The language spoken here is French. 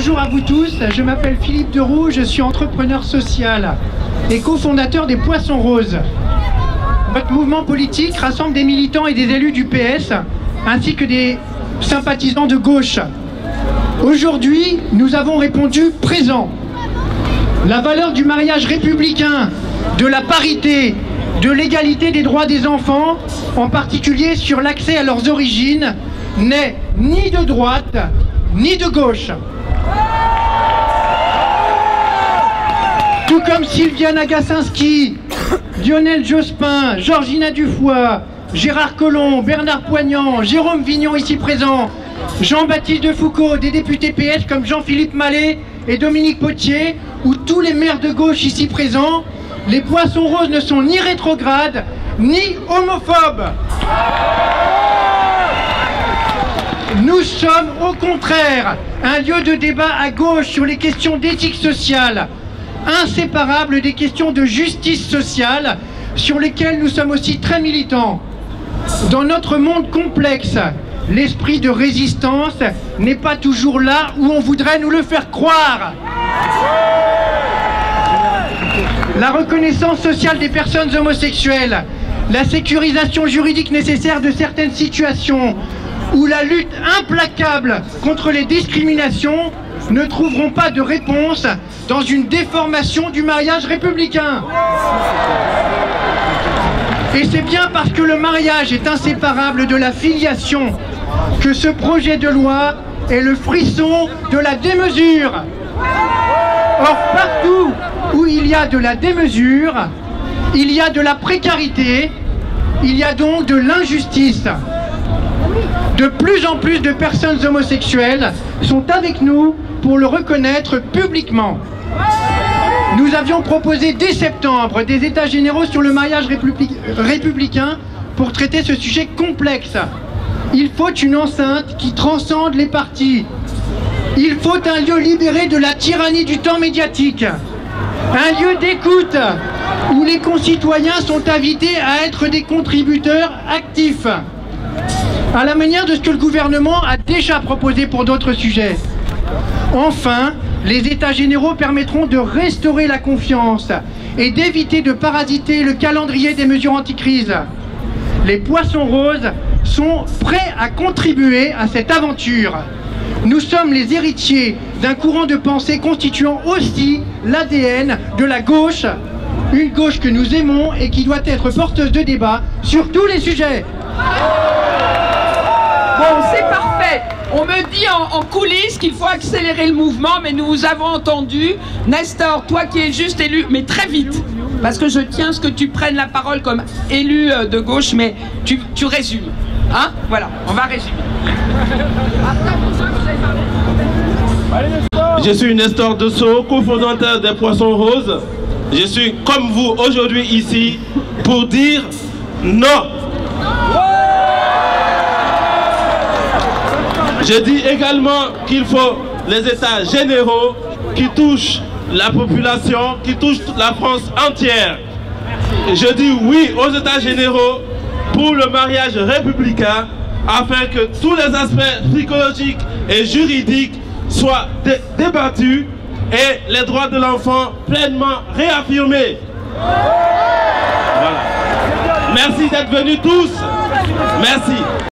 Bonjour à vous tous, je m'appelle Philippe Deroux, je suis entrepreneur social et cofondateur des Poissons Roses. Votre mouvement politique rassemble des militants et des élus du PS, ainsi que des sympathisants de gauche. Aujourd'hui, nous avons répondu présent. La valeur du mariage républicain, de la parité, de l'égalité des droits des enfants, en particulier sur l'accès à leurs origines, n'est ni de droite, ni de gauche. Tout comme Sylviane Agacinski, Lionel Jospin, Georgina Dufoy, Gérard Collomb, Bernard Poignant, Jérôme Vignon ici présent, Jean-Baptiste Defoucault, des députés PS comme Jean-Philippe Mallet et Dominique Potier, ou tous les maires de gauche ici présents, les Poissons Roses ne sont ni rétrogrades, ni homophobes. Nous sommes au contraire un lieu de débat à gauche sur les questions d'éthique sociale, inséparables des questions de justice sociale, sur lesquelles nous sommes aussi très militants. Dans notre monde complexe, l'esprit de résistance n'est pas toujours là où on voudrait nous le faire croire. La reconnaissance sociale des personnes homosexuelles, la sécurisation juridique nécessaire de certaines situations ou la lutte implacable contre les discriminations ne trouveront pas de réponse dans une déformation du mariage républicain. Et c'est bien parce que le mariage est inséparable de la filiation que ce projet de loi est le frisson de la démesure. Or, partout où il y a de la démesure, il y a de la précarité, il y a donc de l'injustice. De plus en plus de personnes homosexuelles sont avec nous pour le reconnaître publiquement. Nous avions proposé dès septembre des états généraux sur le mariage républicain pour traiter ce sujet complexe. Il faut une enceinte qui transcende les partis. Il faut un lieu libéré de la tyrannie du temps médiatique. Un lieu d'écoute où les concitoyens sont invités à être des contributeurs actifs, à la manière de ce que le gouvernement a déjà proposé pour d'autres sujets. Enfin, les états généraux permettront de restaurer la confiance et d'éviter de parasiter le calendrier des mesures anti-crise. Les Poissons Roses sont prêts à contribuer à cette aventure. Nous sommes les héritiers d'un courant de pensée constituant aussi l'ADN de la gauche, une gauche que nous aimons et qui doit être porteuse de débat sur tous les sujets. Bon, c'est parfait. On me dit en coulisses qu'il faut accélérer le mouvement, mais nous vous avons entendu. Nestor, toi qui es juste élu, mais très vite, parce que je tiens à ce que tu prennes la parole comme élu de gauche, mais tu résumes. Hein? Voilà, on va résumer. Je suis Nestor Dessau, cofondateur des Poissons Roses. Je suis comme vous aujourd'hui ici pour dire non. Je dis également qu'il faut les états généraux qui touchent la population, qui touchent toute la France entière. Je dis oui aux états généraux pour le mariage républicain afin que tous les aspects psychologiques et juridiques soient débattus et les droits de l'enfant pleinement réaffirmés. Voilà. Merci d'être venus tous. Merci.